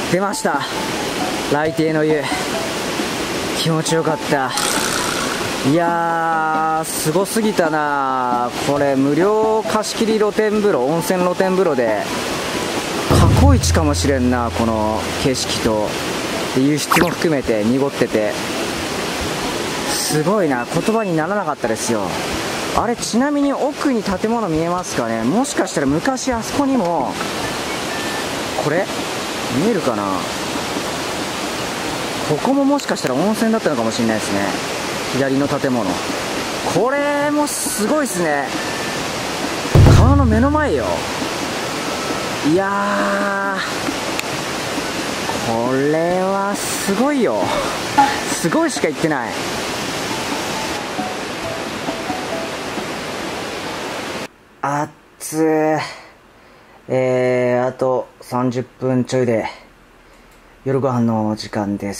出ました、来亭の湯。気持ちよかった。いやー、すごすぎたな。これ無料貸し切り露天風呂、温泉露天風呂で過去一かもしれんな。この景色とで湯室も含めて濁っててすごいな。言葉にならなかったですよ。あれ、ちなみに奥に建物見えますかね。もしかしたら昔あそこにも、これ見えるかな、ここももしかしたら温泉だったのかもしれないですね。左の建物、これもすごいですね。川の目の前よ。いやー、これはすごいよ。すごいしか言ってない。あっつー。あと30分ちょいで夜ご飯の時間です。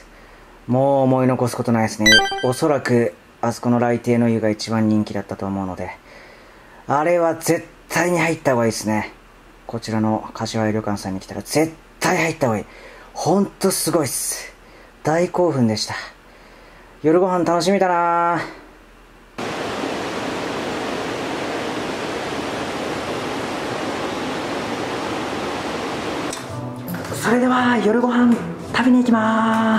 もう思い残すことないですね。おそらくあそこの来亭の湯が一番人気だったと思うので、あれは絶対に入った方がいいですね。こちらの柏屋旅館さんに来たら絶対入った方がいい。ほんとすごいっす。大興奮でした。夜ご飯楽しみだな。それでは夜ご飯食べに行きます。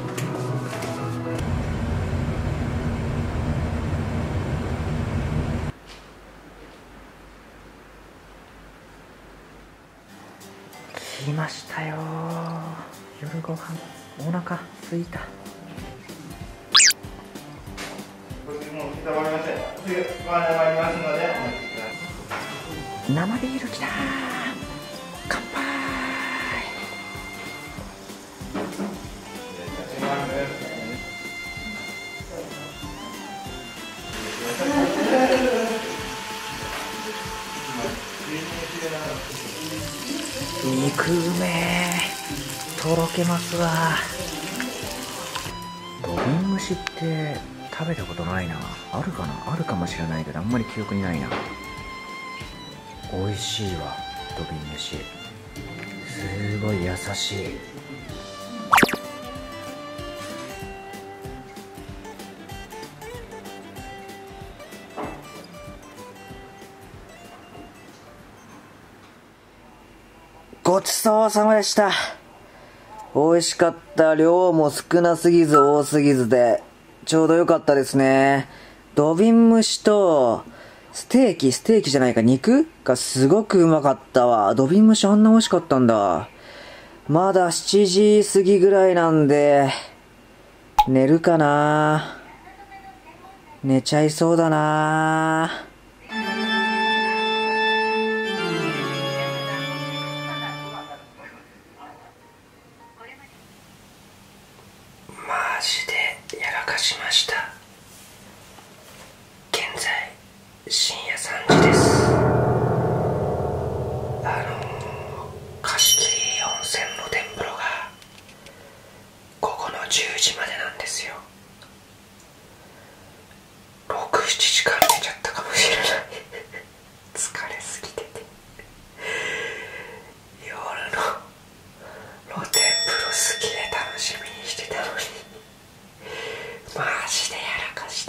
来ましたよ、夜ご飯。お腹すいた。生ビールきたー。乾杯。肉うめー、とろけますわ。土瓶蒸しって食べたことないな。あるかな、あるかもしれないけどあんまり記憶にないな。美味しいわ、土瓶蒸し。すごい優しい。ごちそうさまでした。美味しかった。量も少なすぎず多すぎずでちょうどよかったですね。土瓶蒸しとステーキじゃないか、肉がすごくうまかったわ。土瓶蒸しあんな美味しかったんだ。まだ7時過ぎぐらいなんで寝るかな。寝ちゃいそうだな。マジでやらかしました。現在深夜3時です。貸し切り温泉露天風呂が午後の10時までなんですよ。6、7時間寝ちゃったかもしれない。疲れすぎてて。夜の露天風呂すげえ楽しみにしてたのにマジでやらかした。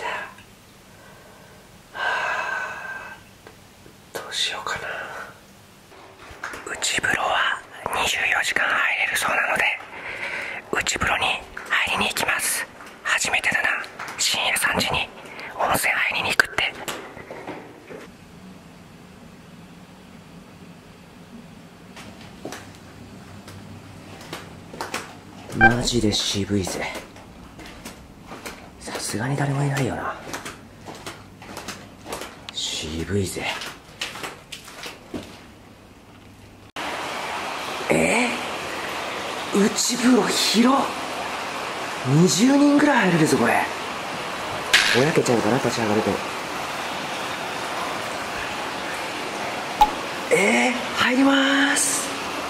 どうしようかな。内風呂は24時間入れるそうなので内風呂に入りに行きます。初めてだな、深夜3時に温泉入りに行くって。マジで渋いぜ。さすがに誰もいないよな。渋いぜ。内風呂広っ。20人ぐらい入れるぞこれ。ぼやけちゃうかな、立ち上がると。入りまーす。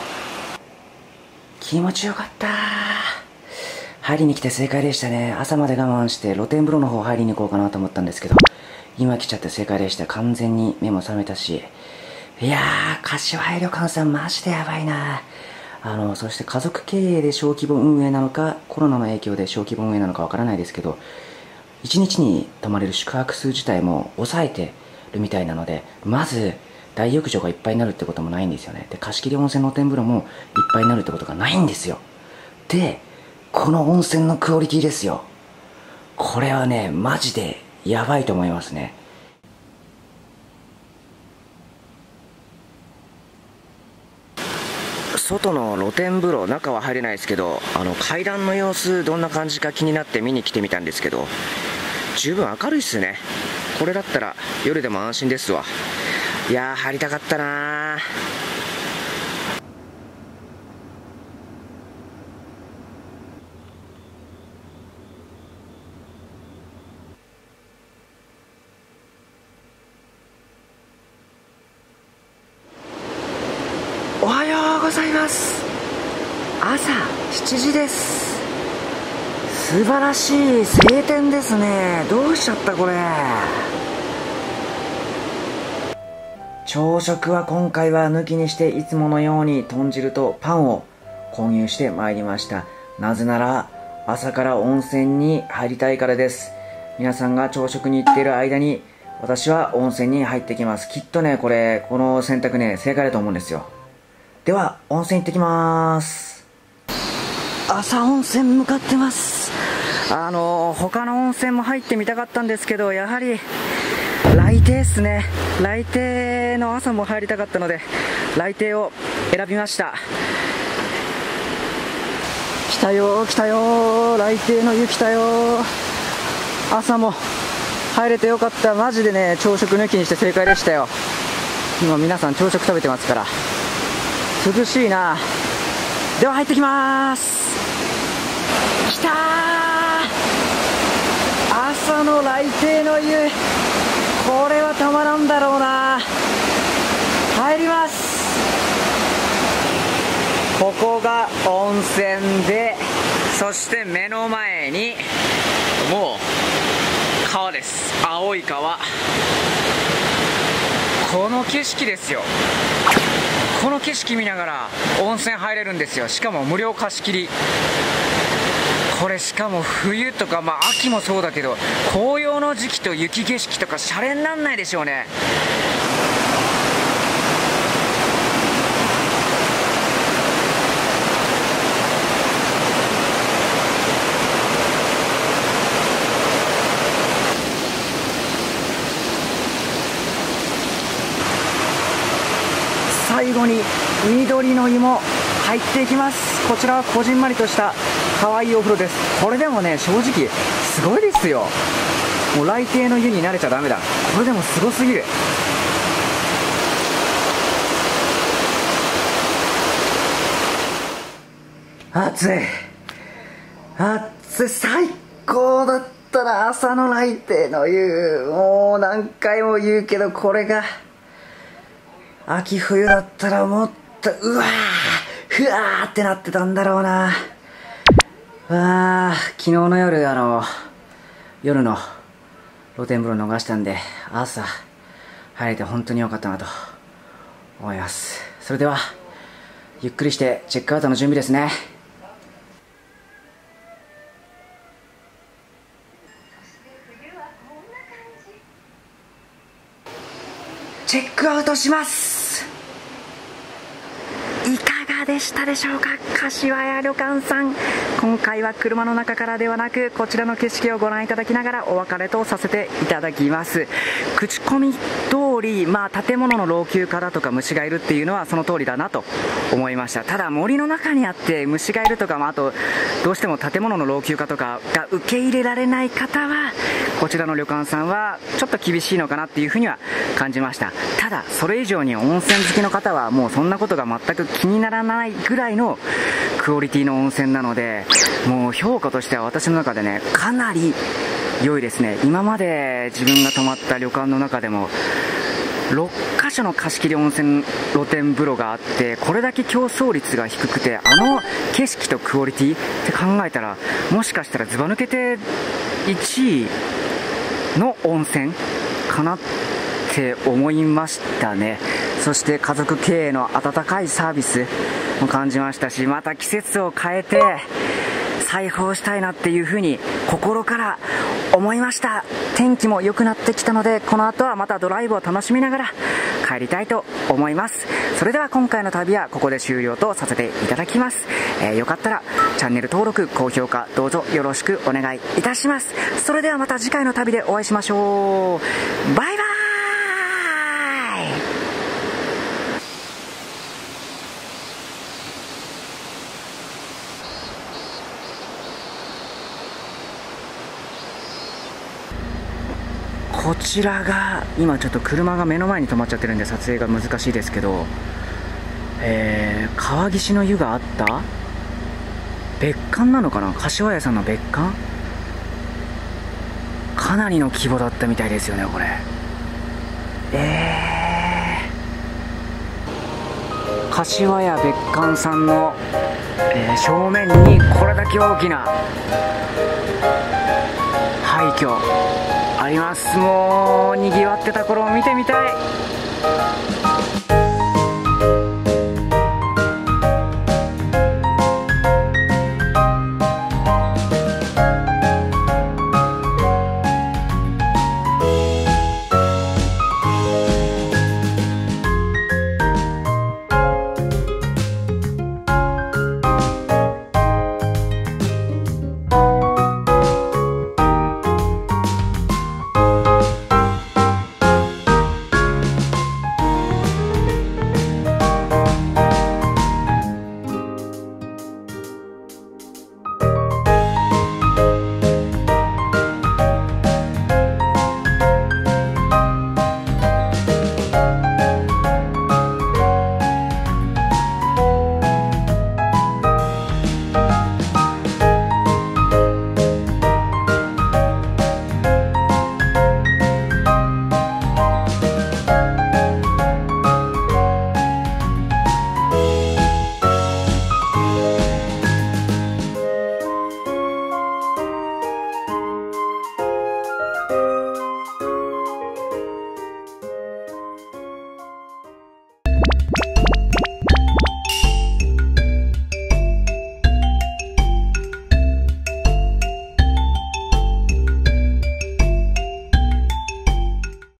気持ちよかった。入りに来て正解でしたね。朝まで我慢して露天風呂の方入りに行こうかなと思ったんですけど、今来ちゃって正解でした。完全に目も覚めたし。いやー、柏屋旅館さんマジでやばいな。 そして家族経営で小規模運営なのか、コロナの影響で小規模運営なのかわからないですけど、1日に泊まれる宿泊数自体も抑えてるみたいなので、まず大浴場がいっぱいになるってこともないんですよね。で、貸し切り温泉露天風呂もいっぱいになるってことがないんですよ。で、この温泉のクオリティですよ。これはね、マジでやばいと思いますね。外の露天風呂、中は入れないですけど、階段の様子どんな感じか気になって見に来てみたんですけど、十分明るいっすね。これだったら夜でも安心ですわ。いやー、入りたかったなー。おはようございます。朝7時です。素晴らしい晴天ですね。どうしちゃったこれ。朝食は今回は抜きにして、いつものように豚汁とパンを購入してまいりました。なぜなら朝から温泉に入りたいからです。皆さんが朝食に行っている間に私は温泉に入ってきます。きっとね、この選択ね、正解だと思うんですよ。では温泉行ってきます。朝温泉向かってます。他の温泉も入ってみたかったんですけど、やはり来亭ですね。来亭の朝も入りたかったので、来亭を選びました。来たよ来たよ、来亭の湯来たよ。朝も入れてよかった。マジでね、朝食抜きにして正解でしたよ。今皆さん朝食食べてますから涼しいな。では入ってきます。来たー、朝の来亭の湯、これはたまらんだろうな。入ります。ここが温泉で、そして目の前にもう川です。青い川。この景色ですよ。この景色見ながら温泉入れるんですよ。しかも無料貸し切り。これしかも冬とか、秋もそうだけど、紅葉の時期と雪景色とかシャレになんないでしょうね。最後に緑の湯も入っていきます。こちらはこじんまりとした可愛いお風呂です。これでもね、正直すごいですよ。もう来亭の湯に慣れちゃダメだ。これでもすごすぎる。暑い暑い、最高だったな。朝の来亭の湯、もう何回も言うけど、これが秋冬だったらもっとうわーふわーってなってたんだろうな。昨日の夜夜の露天風呂逃したんで、朝入れて本当に良かったなと思います。それではゆっくりしてチェックアウトの準備ですね。チェックアウトします。いかがでしたでしょうか、柏屋旅館さん。今回は車の中からではなく、こちらの景色をご覧いただきながらお別れとさせていただきます。口コミ通り、建物の老朽化だとか虫がいるっていうのはその通りだなと思いました。ただ森の中にあって虫がいるとか、あとどうしても建物の老朽化とかが受け入れられない方は、こちらの旅館さんはちょっと厳しいのかなっていうふうには感じました。ただそれ以上に温泉好きの方はもうそんなことが全く気にならないぐらいのクオリティの温泉なので、もう評価としては私の中でね、かなり良いですね。今まで自分が泊まった旅館の中でも6カ所の貸し切り温泉露天風呂があって、これだけ競争率が低くて、景色とクオリティって考えたら、もしかしたらずば抜けて1位の温泉かなって思いましたね。そそして家族経営の温かいサービスも感じましたし、また季節を変えて裁縫したいなっていうふうに心から思いました。天気も良くなってきたので、この後はまたドライブを楽しみながら帰りたいと思います。それでは今回の旅はここで終了とさせていただきます。よかったらチャンネル登録、高評価どうぞよろしくお願いいたします。それではまた次回の旅でお会いしましょう。バイバイ。こちらが今ちょっと車が目の前に止まっちゃってるんで撮影が難しいですけど、川岸の湯があった別館なのかな、柏屋さんの別館、かなりの規模だったみたいですよねこれ。柏屋別館さんの、正面にこれだけ大きな廃墟あります。もうにぎわってた頃を見てみたい。